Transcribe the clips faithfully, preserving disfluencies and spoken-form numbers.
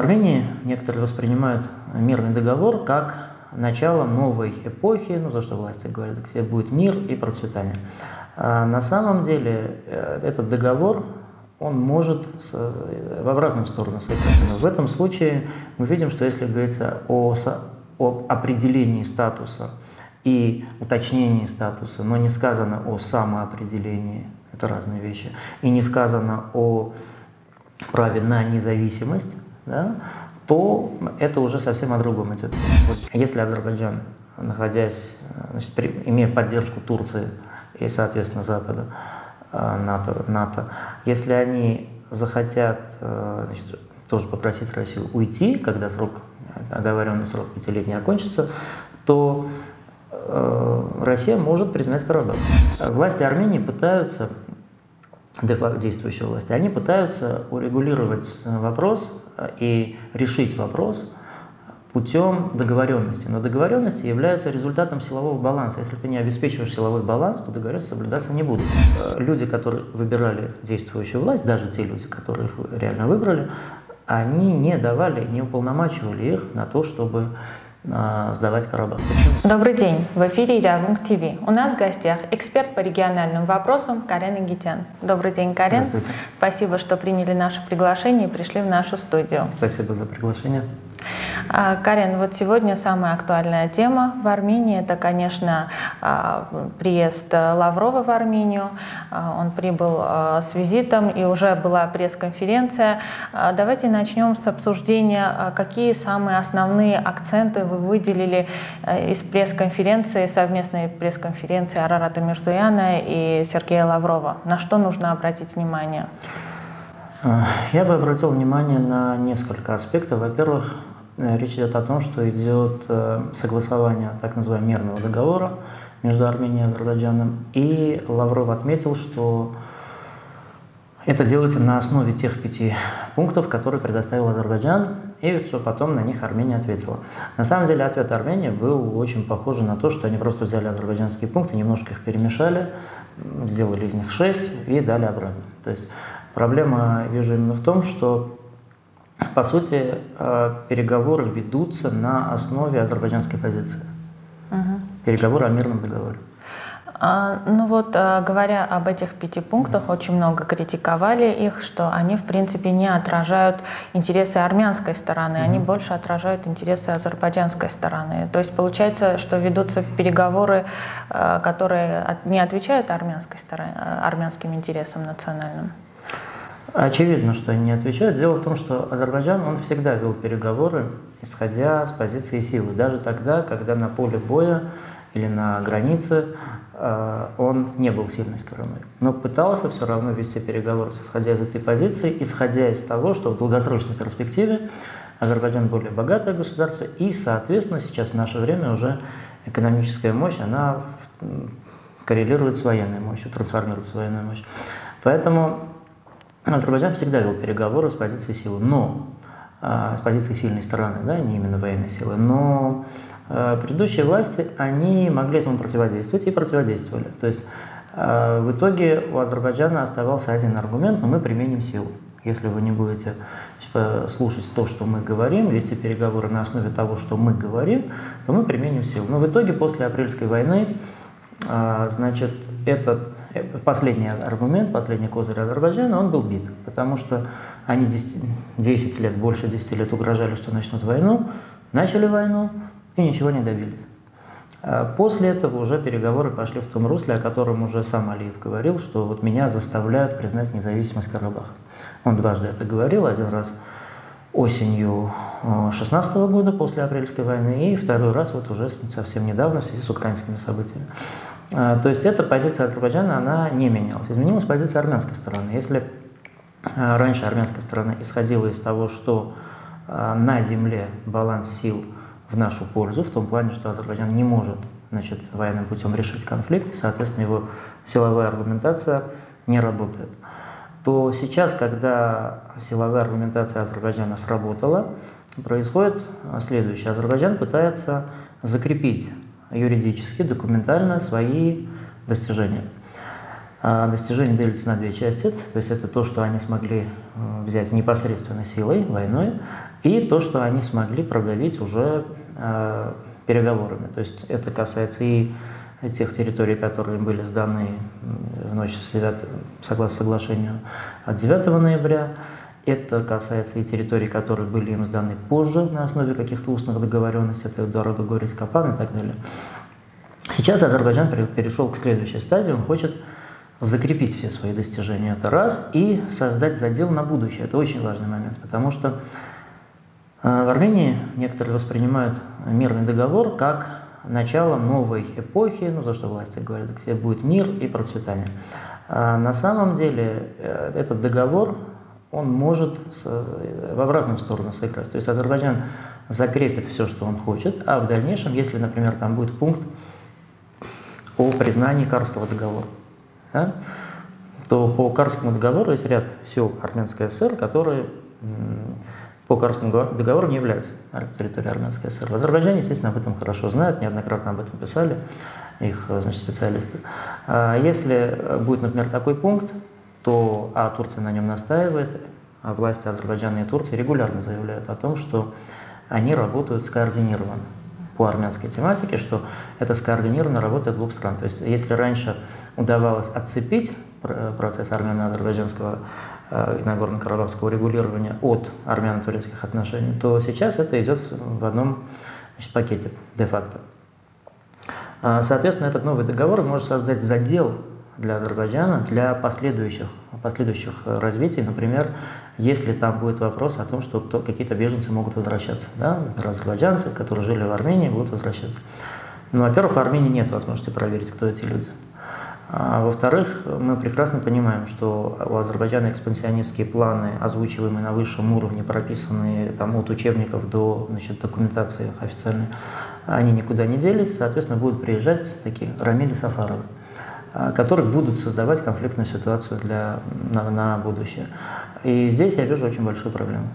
Армении некоторые воспринимают мирный договор как начало новой эпохи, ну то, что власти говорят, где будет мир и процветание. А на самом деле этот договор, он может с, в обратную сторону сыграть. Но в этом случае мы видим, что если говорится о, о определении статуса и уточнении статуса, но не сказано о самоопределении, это разные вещи, и не сказано о праве на независимость, да, то это уже совсем о другом идет. Вот если Азербайджан, находясь, значит, при, имея поддержку Турции и, соответственно, Запада, НАТО, НАТО, если они захотят, значит, тоже попросить Россию уйти, когда срок, оговоренный срок пятилетний окончится, то э, Россия может признать Карабах. Власти Армении пытаются, де-факто действующие власти, они пытаются урегулировать вопрос и решить вопрос путем договоренности. Но договоренности являются результатом силового баланса. Если ты не обеспечиваешь силовой баланс, то договоренности соблюдаться не будут. Люди, которые выбирали действующую власть, даже те люди, которые их реально выбрали, они не давали, не уполномачивали их на то, чтобы э, сдавать Карабах. Почему? Добрый день, в эфире Ирявунг ТВ. У нас в гостях эксперт по региональным вопросам Карен Игитян. Добрый день, Карен. Здравствуйте. Спасибо, что приняли наше приглашение и пришли в нашу студию. Спасибо за приглашение. Карен, вот сегодня самая актуальная тема в Армении – это, конечно, приезд Лаврова в Армению. Он прибыл с визитом, и уже была пресс-конференция. Давайте начнем с обсуждения, какие самые основные акценты вы выделили из пресс-конференции, совместной пресс-конференции Арарата Мирзояна и Сергея Лаврова. На что нужно обратить внимание? Я бы обратил внимание на несколько аспектов. Во-первых, речь идет о том, что идет согласование так называемого мирного договора между Арменией и Азербайджаном. И Лавров отметил, что это делается на основе тех пяти пунктов, которые предоставил Азербайджан, и что потом на них Армения ответила. На самом деле ответ Армении был очень похож на то, что они просто взяли азербайджанские пункты, немножко их перемешали, сделали из них шесть и дали обратно. То есть проблема, вижу, именно в том, что, по сути, переговоры ведутся на основе азербайджанской позиции. Угу. Переговоры о мирном договоре. А, ну вот, говоря об этих пяти пунктах, очень много критиковали их, что они, в принципе, не отражают интересы армянской стороны, угу. они больше отражают интересы азербайджанской стороны. То есть получается, что ведутся переговоры, которые не отвечают армянской стороне, армянским интересам национальным. Очевидно, что они не отвечают. Дело в том, что Азербайджан, он всегда вел переговоры, исходя с позиции силы. Даже тогда, когда на поле боя или на границе э, он не был сильной стороной. Но пытался все равно вести переговоры, исходя из этой позиции, исходя из того, что в долгосрочной перспективе Азербайджан более богатое государство, и, соответственно, сейчас в наше время уже экономическая мощь, она коррелирует с военной мощью, трансформируется в военную мощь. Поэтому Азербайджан всегда вел переговоры с позиции силы, но э, с позиции сильной стороны, да, не именно военной силы, но э, предыдущие власти, они могли этому противодействовать и противодействовали. То есть э, в итоге у Азербайджана оставался один аргумент, но мы применим силу. Если вы не будете значит, слушать то, что мы говорим, вести переговоры на основе того, что мы говорим, то мы применим силу. Но в итоге после апрельской войны, э, значит, этот последний аргумент, последний козырь Азербайджана, он был бит, потому что они десять лет, больше десяти лет угрожали, что начнут войну, начали войну и ничего не добились. После этого уже переговоры пошли в том русле, о котором уже сам Алиев говорил, что вот меня заставляют признать независимость Карабаха. Он дважды это говорил, один раз осенью две тысячи шестнадцатого года после апрельской войны и второй раз вот уже совсем недавно в связи с украинскими событиями. То есть эта позиция Азербайджана, она не менялась. Изменилась позиция армянской стороны. Если раньше армянская сторона исходила из того, что на земле баланс сил в нашу пользу, в том плане, что Азербайджан не может, значит, военным путем решить конфликт, и, соответственно, его силовая аргументация не работает, то сейчас, когда силовая аргументация Азербайджана сработала, происходит следующее. Азербайджан пытается закрепить юридически, документально свои достижения. Достижения делятся на две части, то есть это то, что они смогли взять непосредственно силой, войной, и то, что они смогли продавить уже э, переговорами. То есть это касается и тех территорий, которые были сданы в ночь с девятого, согласно соглашению от девятого ноября. Это касается и территорий, которые были им сданы позже на основе каких-то устных договоренностей, это дорога Горец-Капан и так далее. Сейчас Азербайджан перешел к следующей стадии, он хочет закрепить все свои достижения, это раз, и создать задел на будущее. Это очень важный момент, потому что в Армении некоторые воспринимают мирный договор как начало новой эпохи, ну то, что власти говорят, где будет мир и процветание. А на самом деле этот договор, он может в обратную сторону сыграть. То есть Азербайджан закрепит все, что он хочет, а в дальнейшем, если, например, там будет пункт о признании Карского договора, да, то по Карскому договору есть ряд сел Армянской ССР, которые по Карскому договору не являются территорией Армянской ССР. В Азербайджане, естественно, об этом хорошо знают, неоднократно об этом писали их, значит, специалисты. Если будет, например, такой пункт, то а Турция на нем настаивает, а власти Азербайджана и Турции регулярно заявляют о том, что они работают скоординированно по армянской тематике, что это скоординированно работает двух стран. То есть если раньше удавалось отцепить процесс армяно-азербайджанского и нагорно-карабахского регулирования от армяно-турецких отношений, то сейчас это идет в одном, значит, пакете де-факто. Соответственно, этот новый договор может создать задел для Азербайджана для последующих, последующих развитий. Например, если там будет вопрос о том, что какие-то беженцы могут возвращаться, да? Например, азербайджанцы, которые жили в Армении, будут возвращаться. Ну, во-первых, в Армении нет возможности проверить, кто эти люди. А во-вторых, мы прекрасно понимаем, что у Азербайджана экспансионистские планы, озвучиваемые на высшем уровне, прописанные там, от учебников до, значит, документации официальной, они никуда не делись. Соответственно, будут приезжать такие Рамили Сафаровы, которые будут создавать конфликтную ситуацию для, на, на будущее. И здесь я вижу очень большую проблему.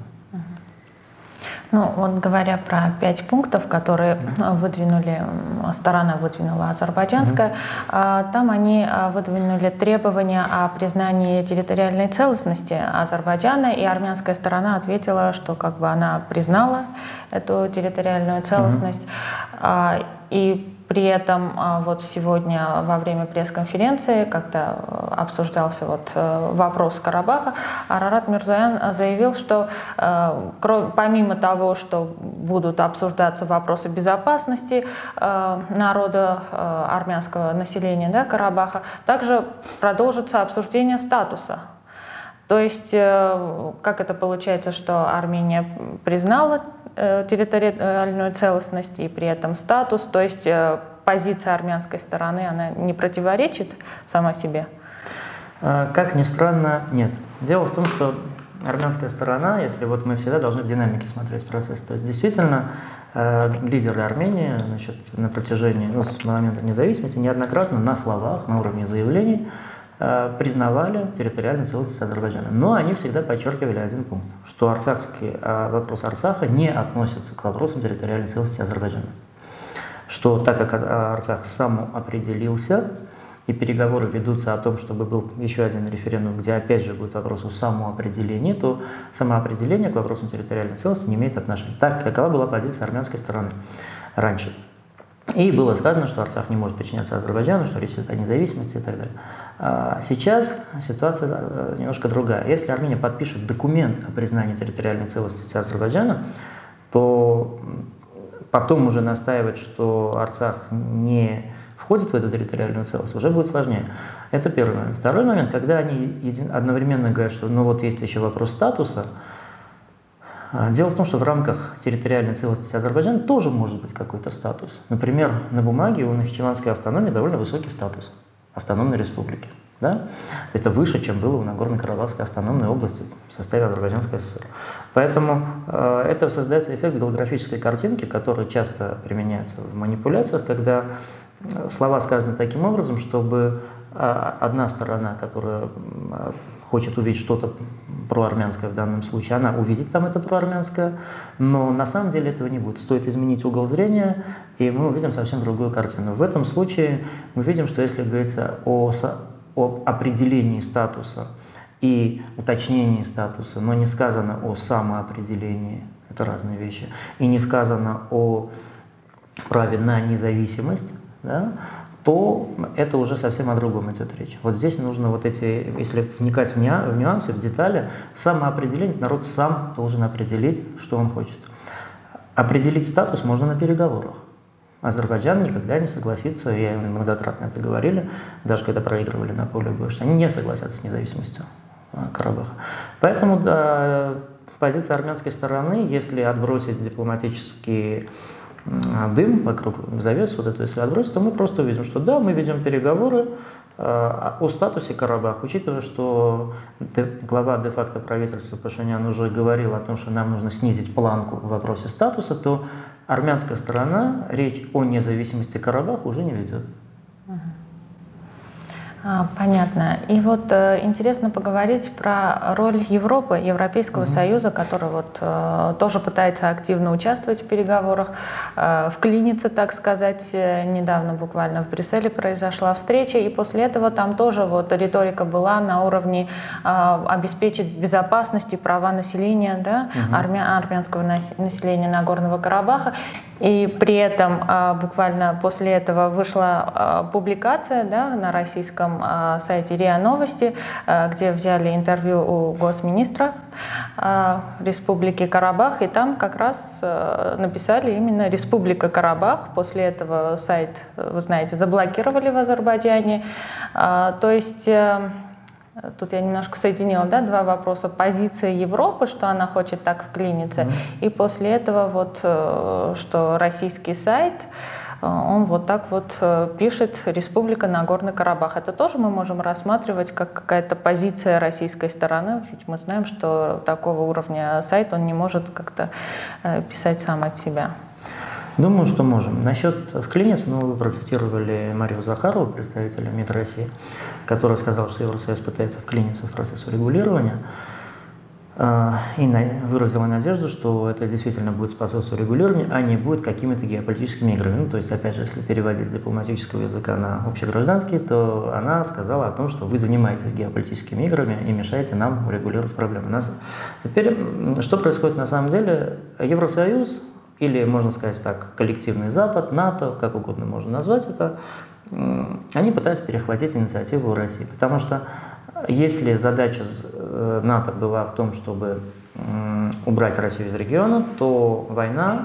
Ну, вот говоря про пять пунктов, которые выдвинули, сторона выдвинула азербайджанская, mm-hmm. там они выдвинули требования о признании территориальной целостности Азербайджана, и армянская сторона ответила, что как бы она признала эту территориальную целостность. Mm-hmm. И при этом вот сегодня во время пресс-конференции, когда обсуждался вот вопрос Карабаха, Арарат Мирзоян заявил, что помимо того, что будут обсуждаться вопросы безопасности народа, армянского населения, да, Карабаха, также продолжится обсуждение статуса. То есть, как это получается, что Армения признала территориальную целостность и при этом статус, то есть позиция армянской стороны, она не противоречит сама себе? Как ни странно, нет. Дело в том, что армянская сторона, если вот мы всегда должны в динамике смотреть процесс, то есть действительно лидеры Армении, значит, на протяжении, ну, с момента независимости неоднократно на словах, на уровне заявлений признавали территориальную целостность Азербайджана. Но они всегда подчеркивали один пункт, что арцахский, вопрос Арцаха не относится к вопросам территориальной целостности Азербайджана. Что так как Арцах самоопределился, и переговоры ведутся о том, чтобы был еще один референдум, где опять же будет вопрос о самоопределении, то самоопределение к вопросам территориальной целостности не имеет отношения. Так, какова была позиция армянской стороны раньше. И было сказано, что Арцах не может подчиняться Азербайджану, что речь идет о независимости и так далее. А сейчас ситуация немножко другая. Если Армения подпишет документ о признании территориальной целостности Азербайджана, то потом уже настаивать, что Арцах не входит в эту территориальную целостность, уже будет сложнее. Это первый момент. Второй момент, когда они одновременно говорят, что ну вот есть еще вопрос статуса. Дело в том, что в рамках территориальной целостности Азербайджана тоже может быть какой-то статус. Например, на бумаге у Нахичеванской автономии довольно высокий статус автономной республики. Да? То есть это выше, чем было у Нагорно-Карабахской автономной области в составе Азербайджанской ССР. Поэтому э, это создается эффект голографической картинки, который часто применяется в манипуляциях, когда слова сказаны таким образом, чтобы э, одна сторона, которая э, хочет увидеть что-то проармянское в данном случае, она увидит там это проармянское, но на самом деле этого не будет. Стоит изменить угол зрения, и мы увидим совсем другую картину. В этом случае мы видим, что если говорится о, о определении статуса и уточнении статуса, но не сказано о самоопределении это разные вещи, и не сказано о праве на независимость, да, то это уже совсем о другом идет речь. Вот здесь нужно вот эти, если вникать в нюансы, в детали, самоопределение, народ сам должен определить, что он хочет. Определить статус можно на переговорах. Азербайджан никогда не согласится, и многократно это говорили, даже когда проигрывали на поле боя, что они не согласятся с независимостью Карабаха. Поэтому да, позиция армянской стороны, если отбросить дипломатический дым вокруг завес, вот эту, если отбросить, то мы просто увидим, что да, мы ведем переговоры э, о статусе Карабаха, учитывая, что де, глава де-факто правительства Пашинян уже говорил о том, что нам нужно снизить планку в вопросе статуса, то армянская сторона речь о независимости Карабаха уже не ведет. А, понятно. И вот э, интересно поговорить про роль Европы, Европейского mm-hmm. Союза, который вот э, тоже пытается активно участвовать в переговорах, э, вклиниться, так сказать. Недавно буквально в Брюсселе произошла встреча, и после этого там тоже вот риторика была на уровне э, обеспечить безопасность и права населения, да, mm-hmm. армя, армянского населения Нагорного Карабаха. И при этом э, буквально после этого вышла э, публикация, да, на российском сайте РИА Новости, где взяли интервью у госминистра Республики Карабах, и там как раз написали именно Республика Карабах. После этого сайт, вы знаете, заблокировали в Азербайджане. То есть тут я немножко соединила, да, два вопроса. Позиция Европы, что она хочет так вклиниться, mm-hmm. и после этого вот, что российский сайт, он вот так вот пишет «Республика Нагорный Карабах». Это тоже мы можем рассматривать как какая-то позиция российской стороны, ведь мы знаем, что такого уровня сайт он не может как-то писать сам от себя. Думаю, что можем. Насчет вклиниться, ну, вы процитировали Марию Захарову, представителя МИД России, которая сказала, что Евросоюз пытается вклиниться в процесс урегулирования. И выразила надежду, что это действительно будет способствовать регулированию, а не будет какими-то геополитическими играми. Ну, то есть, опять же, если переводить с дипломатического языка на общегражданский, то она сказала о том, что вы занимаетесь геополитическими играми и мешаете нам урегулировать проблемы. Нас... Теперь, что происходит на самом деле? Евросоюз, или, можно сказать так, коллективный Запад, НАТО, как угодно можно назвать это, они пытаются перехватить инициативу у России, потому что если задача НАТО была в том, чтобы убрать Россию из региона, то война,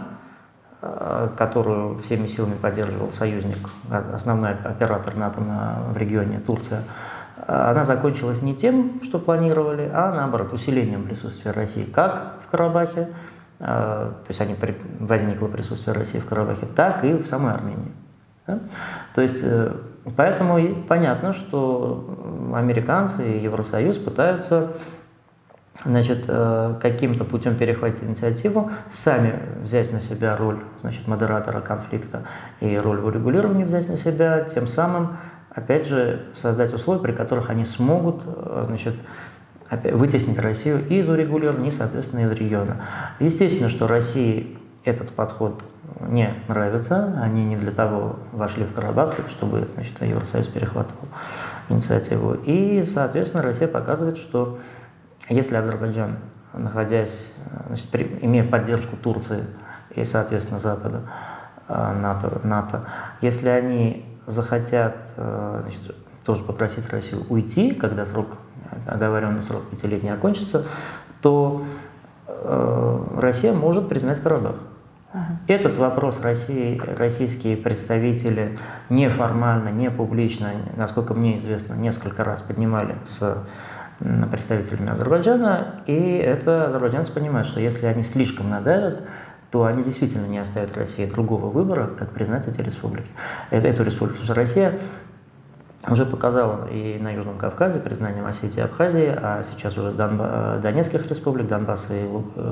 которую всеми силами поддерживал союзник, основной оператор НАТО на, в регионе, Турция, она закончилась не тем, что планировали, а наоборот, усилением присутствия России как в Карабахе, то есть они, возникло присутствие России в Карабахе, так и в самой Армении. Да? То есть, поэтому понятно, что американцы и Евросоюз пытаются, значит, каким-то путем перехватить инициативу, сами взять на себя роль, значит, модератора конфликта и роль в урегулировании взять на себя, тем самым, опять же, создать условия, при которых они смогут, значит, вытеснить Россию и из урегулирования, и, соответственно, из региона. Естественно, что России этот подход не нравится, они не для того вошли в Карабах, чтобы, значит, Евросоюз перехватывал инициативу. И, соответственно, Россия показывает, что если Азербайджан, находясь, значит, при, имея поддержку Турции и, соответственно, Запада, НАТО, НАТО, если они захотят, значит, тоже попросить Россию уйти, когда срок, оговоренный срок пятилетний окончится, то э, Россия может признать Карабах. Uh-huh. Этот вопрос России, российские представители неформально, не публично, насколько мне известно, несколько раз поднимали с представителями Азербайджана, и это азербайджанцы понимают, что если они слишком надавят, то они действительно не оставят России другого выбора, как признать эти республики, эту республику. Потому что Россия уже показала и на Южном Кавказе признанием Осетии и Абхазии, а сейчас уже Донба... Донецких республик, Донбасса и,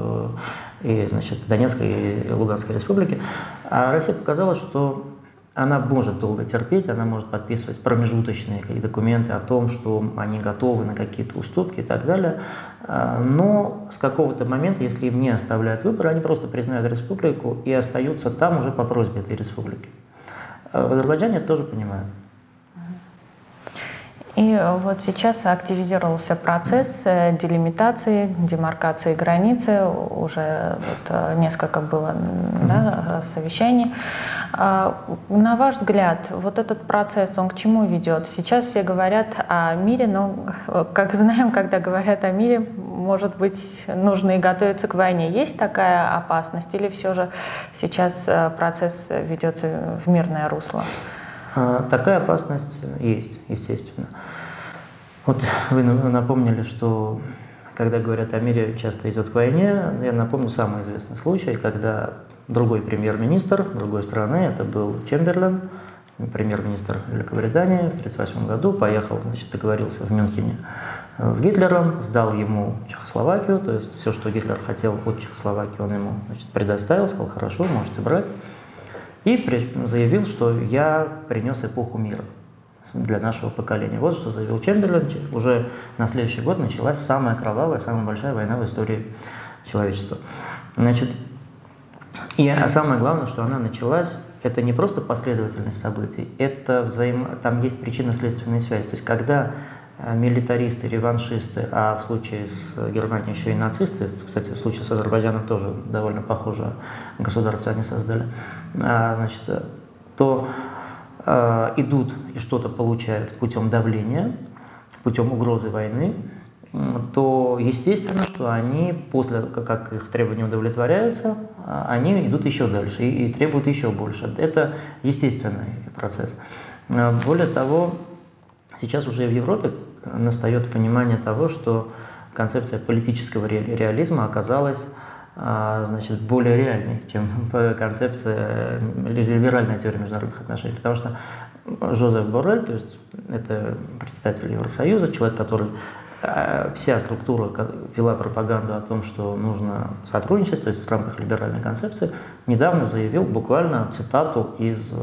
и, значит, Донецкой и Луганской республики. А Россия показала, что она может долго терпеть, она может подписывать промежуточные документы о том, что они готовы на какие-то уступки и так далее. Но с какого-то момента, если им не оставляют выбор, они просто признают республику и остаются там уже по просьбе этой республики. В Азербайджане это тоже понимают. И вот сейчас активизировался процесс делимитации, демаркации границы, уже вот несколько было да, совещаний. На ваш взгляд, вот этот процесс, он к чему ведет? Сейчас все говорят о мире, но, как знаем, когда говорят о мире, может быть, нужно и готовиться к войне. Есть такая опасность или все же сейчас процесс ведется в мирное русло? Такая опасность есть, естественно. Вот вы напомнили, что когда говорят о мире, часто идет к войне. Я напомню самый известный случай, когда другой премьер-министр другой страны, это был Чемберлен, премьер-министр Великобритании, в тысяча девятьсот тридцать восьмом году поехал, значит, договорился в Мюнхене с Гитлером, сдал ему Чехословакию, то есть все, что Гитлер хотел от Чехословакии, он ему, значит, предоставил, сказал: хорошо, можете брать. И заявил, что я принес эпоху мира для нашего поколения. Вот что заявил Чемберлен. Уже на следующий год началась самая кровавая, самая большая война в истории человечества. Значит, и самое главное, что она началась, это не просто последовательность событий, это взаим... там есть причинно-следственная связь. То есть когда милитаристы, реваншисты, а в случае с Германией еще и нацисты, кстати, в случае с Азербайджаном тоже довольно похожее государство они создали, значит, то э, идут и что-то получают путем давления, путем угрозы войны, то естественно, что они, после как их требования удовлетворяются, они идут еще дальше и, и требуют еще больше. Это естественный процесс. Более того, сейчас уже в Европе настает понимание того, что концепция политического реализма оказалась, значит, более реальной, чем концепция либеральной теории международных отношений. Потому что Жозеф Боррель, то есть это представитель Евросоюза, человек, который вся структура вела пропаганду о том, что нужно сотрудничать, то есть в рамках либеральной концепции, недавно заявил буквально цитату из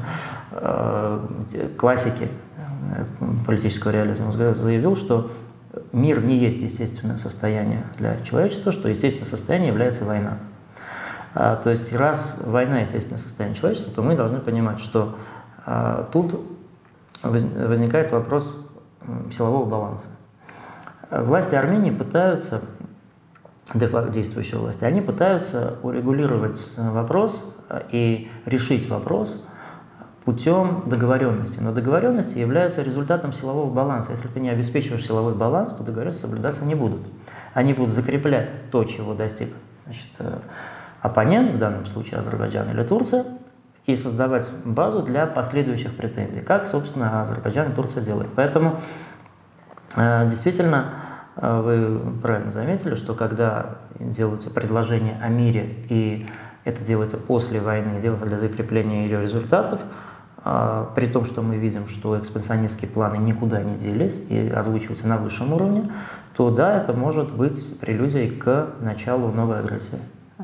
э, классики политического реализма. Он заявил, что мир не есть естественное состояние для человечества, что естественное состояние является война. А, то есть раз война естественное состояние человечества, то мы должны понимать, что а, тут возникает вопрос силового баланса. Власти Армении пытаются, де-факто действующие власти, они пытаются урегулировать вопрос и решить вопрос путем договоренности. Но договоренности являются результатом силового баланса. Если ты не обеспечиваешь силовой баланс, то договоренности соблюдаться не будут. Они будут закреплять то, чего достиг, значит, оппонент, в данном случае Азербайджан или Турция, и создавать базу для последующих претензий, как, собственно, Азербайджан и Турция делают. Поэтому действительно, вы правильно заметили, что когда делаются предложения о мире, и это делается после войны, делается для закрепления ее результатов, при том, что мы видим, что экспансионистские планы никуда не делись и озвучиваются на высшем уровне, то да, это может быть прелюдией к началу новой агрессии.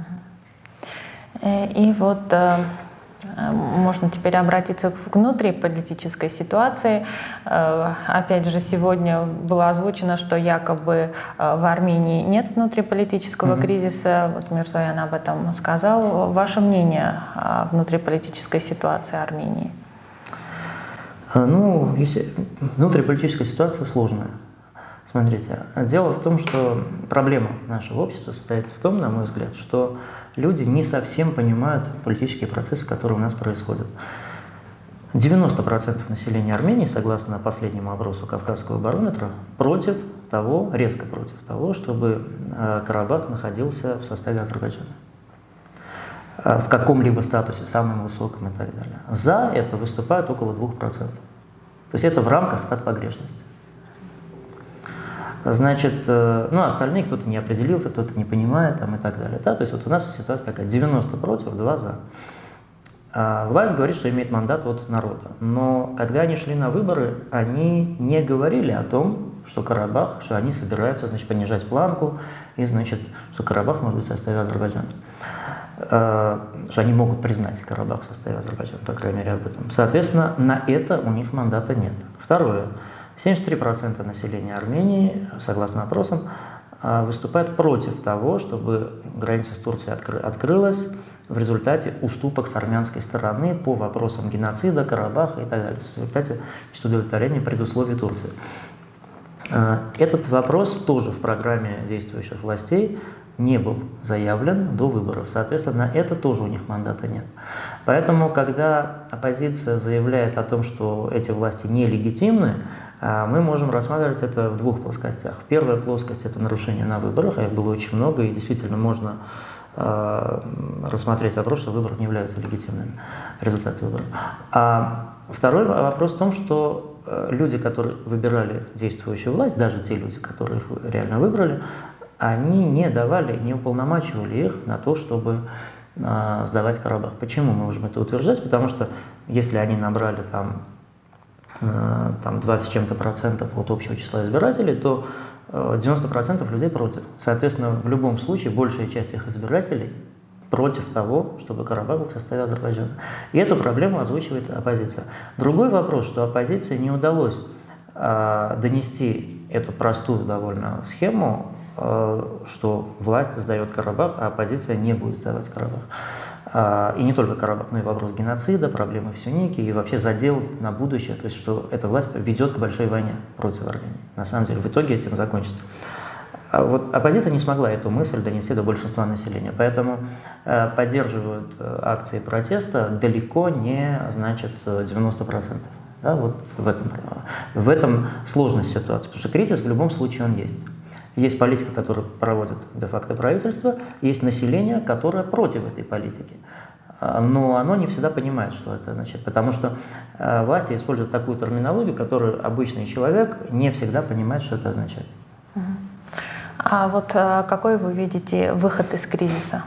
И вот можно теперь обратиться к внутриполитической ситуации. Опять же, сегодня было озвучено, что якобы в Армении нет внутриполитического mm-hmm. кризиса. Вот Мирзоян об этом сказал. Ваше мнение о внутриполитической ситуации Армении? Ну, если... внутриполитическая ситуация сложная. Смотрите, дело в том, что проблема нашего общества состоит в том, на мой взгляд, что люди не совсем понимают политические процессы, которые у нас происходят. девяносто процентов населения Армении, согласно последнему опросу Кавказского барометра, против того, резко против того, чтобы Карабах находился в составе Азербайджана. В каком-либо статусе, самом высоком и так далее. За это выступают около двух процентов. То есть это в рамках стат погрешности. Значит, ну, остальные кто-то не определился, кто-то не понимает там, и так далее. Да? То есть вот у нас ситуация такая: девяносто против, два за. А власть говорит, что имеет мандат от народа. Но когда они шли на выборы, они не говорили о том, что Карабах, что они собираются, значит, понижать планку, и, значит, что Карабах может быть в составе Азербайджана. Что они могут признать Карабах в составе Азербайджана, по крайней мере, об этом. Соответственно, на это у них мандата нет. Второе. семьдесят три процента населения Армении, согласно опросам, выступает против того, чтобы граница с Турцией откры- открылась в результате уступок с армянской стороны по вопросам геноцида, Карабаха и так далее, в результате удовлетворения предусловий Турции. Этот вопрос тоже в программе действующих властей не был заявлен до выборов. Соответственно, на это тоже у них мандата нет. Поэтому, когда оппозиция заявляет о том, что эти власти нелегитимны, мы можем рассматривать это в двух плоскостях. Первая плоскость – это нарушение на выборах, их было очень много, и действительно можно э, рассмотреть вопрос, что выборы не являются легитимными, результаты выборов. А второй вопрос в том, что люди, которые выбирали действующую власть, даже те люди, которые их реально выбрали, они не давали, не уполномачивали их на то, чтобы э, сдавать Карабах. Почему мы можем это утверждать? Потому что если они набрали там там двадцать с чем-то процентов от общего числа избирателей, то девяносто процентов людей против. Соответственно, в любом случае большая часть их избирателей против того, чтобы Карабах был в составе Азербайджана. И эту проблему озвучивает оппозиция. Другой вопрос, что оппозиции не удалось э, донести эту простую довольно схему, э, что власть сдает Карабах, а оппозиция не будет сдавать Карабах. И не только Карабах, но и вопрос геноцида, проблемы в Сюнике и вообще задел на будущее, то есть что эта власть ведет к большой войне против Армении. На самом деле в итоге этим закончится. А вот оппозиция не смогла эту мысль донести до большинства населения, поэтому поддерживают акции протеста далеко не значит девяносто процентов. Да, вот в этом, в этом сложность ситуации, потому что кризис в любом случае он есть. Есть политика, которая проводит де-факто правительство, есть население, которое против этой политики. Но оно не всегда понимает, что это означает, потому что власти используют такую терминологию, которую обычный человек не всегда понимает, что это означает. А вот какой вы видите выход из кризиса?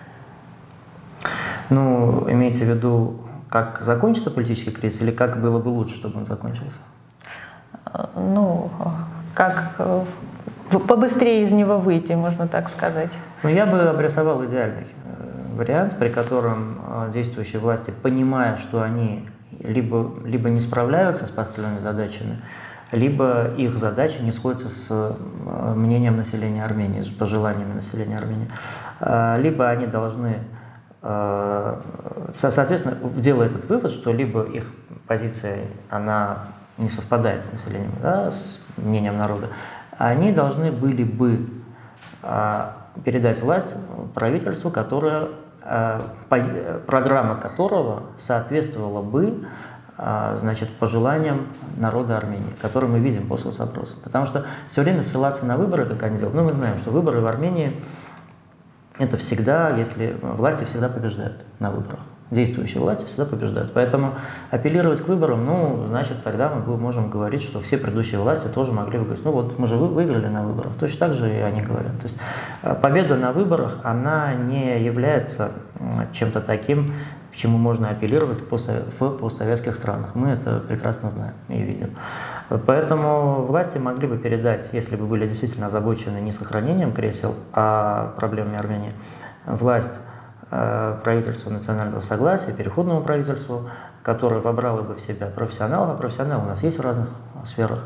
Ну, имеете в виду, как закончится политический кризис или как было бы лучше, чтобы он закончился? Ну, как побыстрее из него выйти, можно так сказать. Ну, я бы обрисовал идеальный вариант, при котором действующие власти, понимая, что они либо, либо не справляются с поставленными задачами, либо их задачи не сходятся с мнением населения Армении, с пожеланиями населения Армении, либо они должны, соответственно, делая этот вывод, что либо их позиция, она не совпадает с населением, да, с мнением народа, они должны были бы передать власть правительству, которое, программа которого соответствовала бы, значит, пожеланиям народа Армении, которые мы видим по соцопросам. Потому что все время ссылаться на выборы, как они делают, ну, мы знаем, что выборы в Армении – это всегда, если власти всегда побеждают на выборах. Действующие власти всегда побеждают. Поэтому апеллировать к выборам, ну, значит, тогда мы можем говорить, что все предыдущие власти тоже могли бы говорить, ну вот, мы же выиграли на выборах. Точно так же и они говорят. То есть победа на выборах, она не является чем-то таким, к чему можно апеллировать в постсоветских странах. Мы это прекрасно знаем и видим. Поэтому власти могли бы передать, если бы были действительно озабочены не сохранением кресел, а проблемами Армении, власть правительству национального согласия, переходному правительству, которое вобрало бы в себя профессионалов, а профессионалы у нас есть в разных сферах,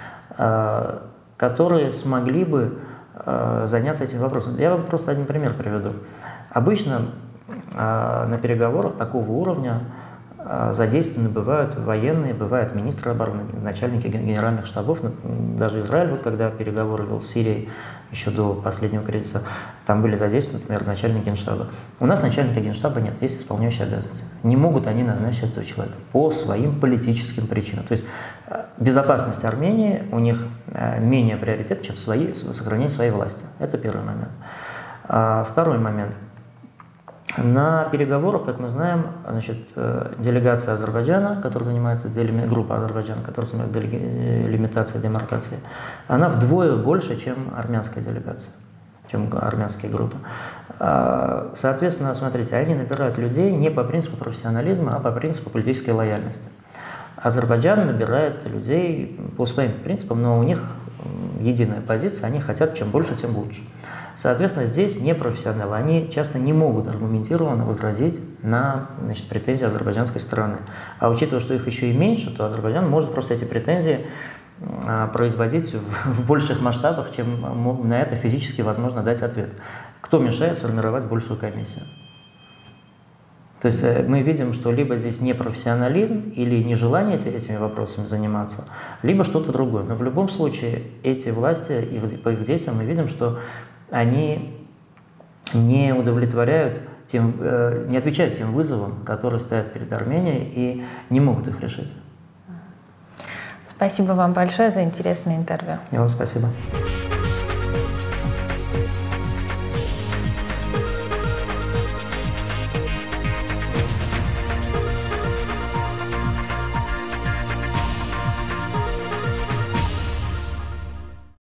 которые смогли бы заняться этим вопросом. Я вам просто один пример приведу. Обычно на переговорах такого уровня задействованы бывают военные, бывают министры обороны, начальники генеральных штабов. Даже Израиль, вот когда переговоры вел с Сирией еще до последнего кризиса, там были задействованы, например, начальники генштаба. У нас начальника генштаба нет, есть исполняющие обязанности. Не могут они назначить этого человека по своим политическим причинам. То есть безопасность Армении у них менее приоритет, чем свои, сохранение своей власти. Это первый момент. Второй момент. На переговорах, как мы знаем, значит, делегация Азербайджана, которая занимается, группа Азербайджана, которая занимается делимитацией, демаркацией, она вдвое больше, чем армянская делегация, чем армянские группы. Соответственно, смотрите, они набирают людей не по принципу профессионализма, а по принципу политической лояльности. Азербайджан набирает людей по своим принципам, но у них единая позиция, они хотят чем больше, тем лучше. Соответственно, здесь не профессионалы, они часто не могут аргументированно возразить на, значит, претензии азербайджанской стороны. А учитывая, что их еще и меньше, то Азербайджан может просто эти претензии а, производить в, в больших масштабах, чем на это физически возможно дать ответ. Кто мешает сформировать большую комиссию? То есть мы видим, что либо здесь непрофессионализм или нежелание этими вопросами заниматься, либо что-то другое. Но в любом случае эти власти, их, по их действиям мы видим, что они не удовлетворяют, тем, не отвечают тем вызовам, которые стоят перед Арменией, и не могут их решить. Спасибо вам большое за интересное интервью. И вам спасибо.